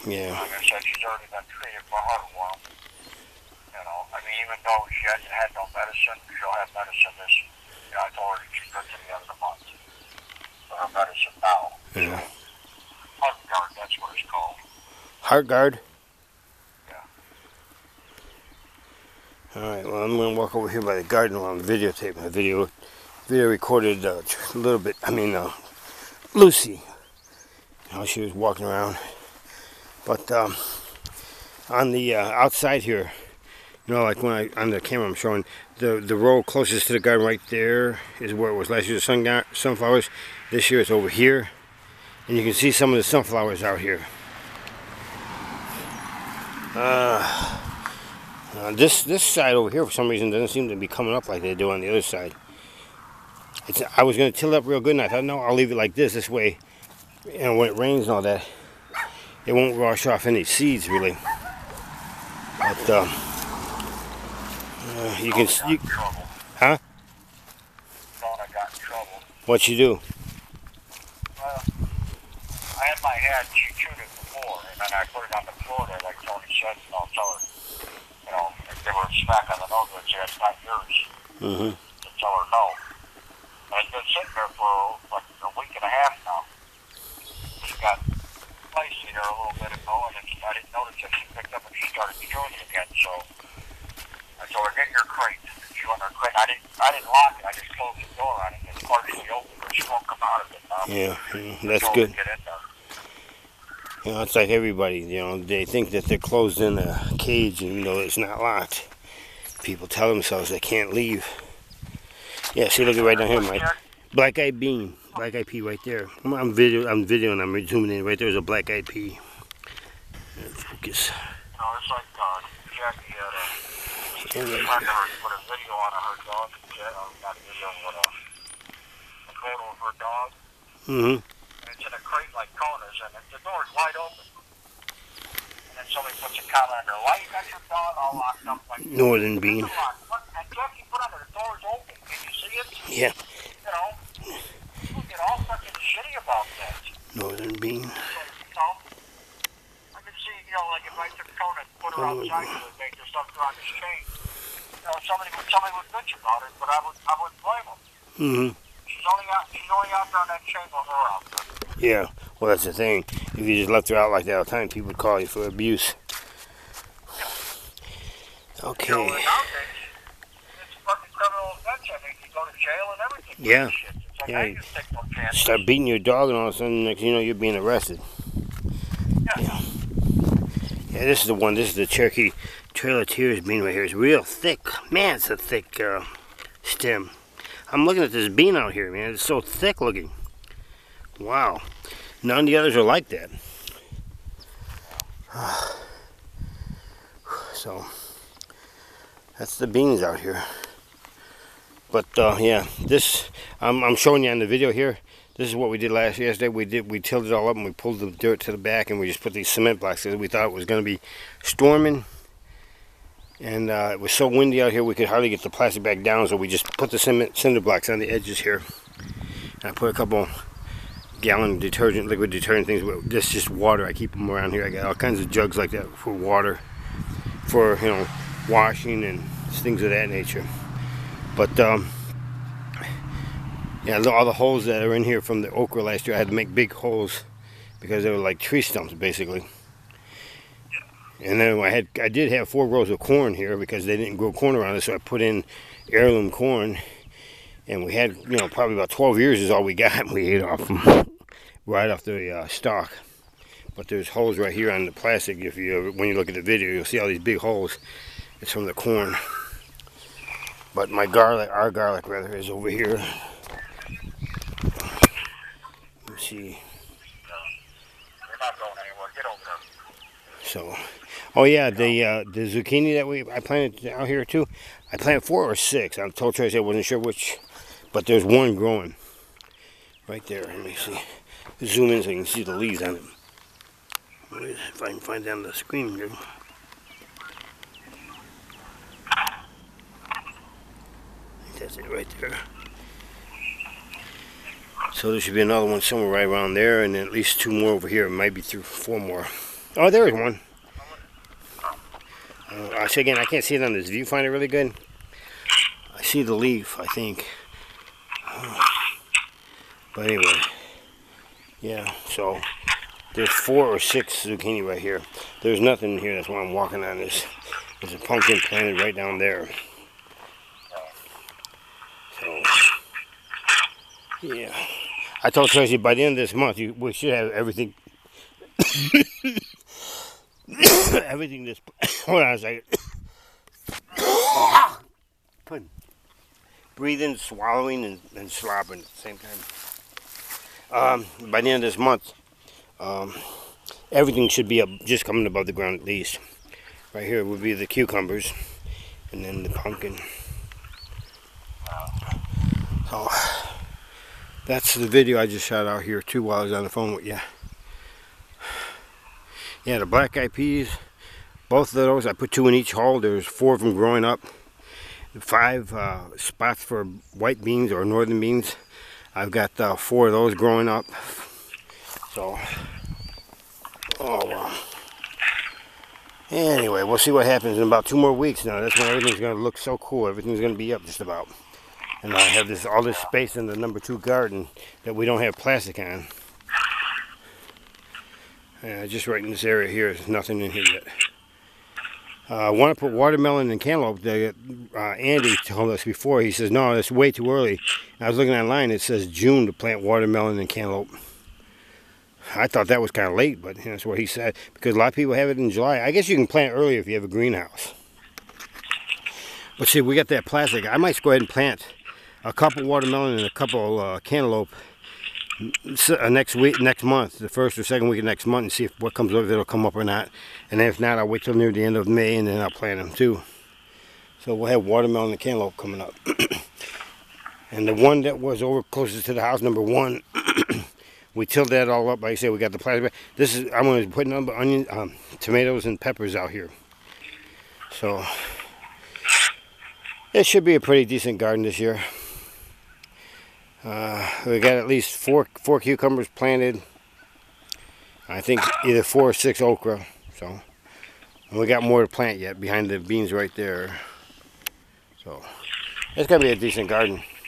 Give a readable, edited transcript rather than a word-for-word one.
Yeah. Like I said, she's already been treated for heartworm. You know, I mean, even though she hasn't had no medicine, she'll have medicine this. You know, I told her she's good to the end of the month for her medicine now. Yeah. So, Heartgard, that's what it's called. Heartgard. Yeah. All right. Well, I'm gonna walk over here by the garden while I'm videotaping. A video recorded a little bit. I mean, Lucy, how she was walking around. But on the outside here, you know, like when on the camera I'm showing, the row closest to the garden right there is where it was last year, the sunflowers. This year it's over here. And you can see some of the sunflowers out here. This side over here, for some reason, doesn't seem to be coming up like they do on the other side. I was going to till it up real good, and I thought, no, I'll leave it like this. This way, you know, when it rains and all that, it won't wash off any seeds, really. But you can see. Huh? Thought I got in trouble. What'd you do? Well, I had my head, she chewed it before, and then I put it on the floor there, like Tony said, and I'll tell her, you know, if they were a smack on the nose, I'd say, it's not yours. Mm-hmm. To tell her no. And it's been sitting there for like a week and a half now. She got spicy there a little bit ago, and I didn't notice that she picked up and she started chewing it again, so I told her, get your crate. She went in her crate. I didn't lock it, I just closed the door on it. It's partially open, but she won't come out of it now. Yeah, that's good. Get in there. You know, it's like everybody, you know, they think that they're closed in a cage, and, you know, it's not locked. People tell themselves they can't leave. Yeah, see, look at right down here, Mike. Black-eyed bean, black-eyed pea right there. I'm videoing, I'm zooming in. Right there's a black-eyed pea. Focus. No, it's like Jackie had a friend of hers put a video on of her dog. Not a video, but a photo of her dog. Mm-hmm. And it's in a crate like Kona's, and the door's wide open. And then somebody puts a comment on there, why you got your dog all locked up like this? Northern bean. And Jackie put on there, the door's open. Can you see it? Yeah. You know, people get all fucking shitty about that. Northern bean. So, you know, I can see, you know, like if I took Kona and put her outside for the day, there's something on this chain. You know, somebody would bitch about it, but I wouldn't blame them. Mm-hmm. She's only out there on that chain with her out there. Yeah, well, that's the thing. If you just left her out like that all the time, people would call you for abuse. Okay. You know, nowadays, it's a fucking criminal offense. I mean, you go to jail and everything. Yeah. It's like, Yeah. I just take no chances. Start beating your dog, and all of a sudden, next thing you know, you're being arrested. Yeah. Yeah, this is the one. This is the Cherokee Trail of Tears bean right here. It's real thick. Man, it's a thick stem. I'm looking at this bean out here, man. It's so thick looking. Wow. None of the others are like that. So, that's the beans out here. But, yeah, this, I'm showing you on the video here. This is what we did yesterday. We tilled it all up and we pulled the dirt to the back and we just put these cement blocks because we thought it was going to be storming. And it was so windy out here we could hardly get the plastic back down, so we just put the cinder blocks on the edges here. And I put a couple gallon liquid detergent things, but this is just water. I keep them around here. I got all kinds of jugs like that for water, for, you know, washing and things of that nature. But yeah, all the holes that are in here from the okra last year, I had to make big holes because they were like tree stumps basically. And then I did have 4 rows of corn here because they didn't grow corn around it, so I put in heirloom corn. And we had, you know, probably about 12 years is all we got, and we ate off them right off the stalk. But there's holes right here on the plastic. When you look at the video, you'll see all these big holes. It's from the corn. But my garlic, our garlic rather, is over here. Let's see. You're not going anywhere. Get over there. So, oh yeah, the zucchini that I planted out here too. I planted 4 or 6. I told Tracy I wasn't sure which, but there's one growing right there. Let me see. Zoom in so you can see the leaves on it. If I can find it on the screen here. That's it right there. So there should be another one somewhere right around there, and then at least 2 more over here. It might be 3 or 4 more. Oh, there is one. I say again, I can't see it on this viewfinder really good. I see the leaf, I think. But anyway, yeah, so there's 4 or 6 zucchini right here. There's nothing in here, that's why I'm walking on this. There's a pumpkin planted right down there. So, yeah. I told Tracy by the end of this month, we should have everything. Everything this. Hold on a second. Breathing, swallowing, and slobbering at the same time. By the end of this month, everything should be up, just coming above the ground at least. Right here would be the cucumbers, and then the pumpkin. So that's the video I just shot out here too while I was on the phone with you. Yeah, the black eyed peas, both of those, I put 2 in each hole. There's 4 of them growing up. 5 spots for white beans or northern beans. I've got 4 of those growing up. So, oh well. Anyway, we'll see what happens in about 2 more weeks now. That's when everything's going to look so cool. Everything's going to be up just about. And I have all this space in the number 2 garden that we don't have plastic on. Just right in this area here, there's nothing in here yet. I want to put watermelon and cantaloupe. Andy told us before, he says, no, that's way too early. And I was looking online, it says June to plant watermelon and cantaloupe. I thought that was kind of late, but that's what he said, because a lot of people have it in July. I guess you can plant earlier if you have a greenhouse. But see, we got that plastic. I might go ahead and plant a couple watermelon and a couple cantaloupe next month, the first or second week of next month, and see if what comes up, if it'll come up or not. And if not, I'll wait till near the end of May, and then I'll plant them too. So we'll have watermelon and cantaloupe coming up. And the one that was over closest to the house, number 1, we tilled that all up. Like I said, we got the plastic. This is, I'm going to put onions, tomatoes, and peppers out here. So it should be a pretty decent garden this year. We got at least four cucumbers planted. I think either 4 or 6 okra. So, and we got more to plant yet behind the beans right there. So it's gonna be a decent garden.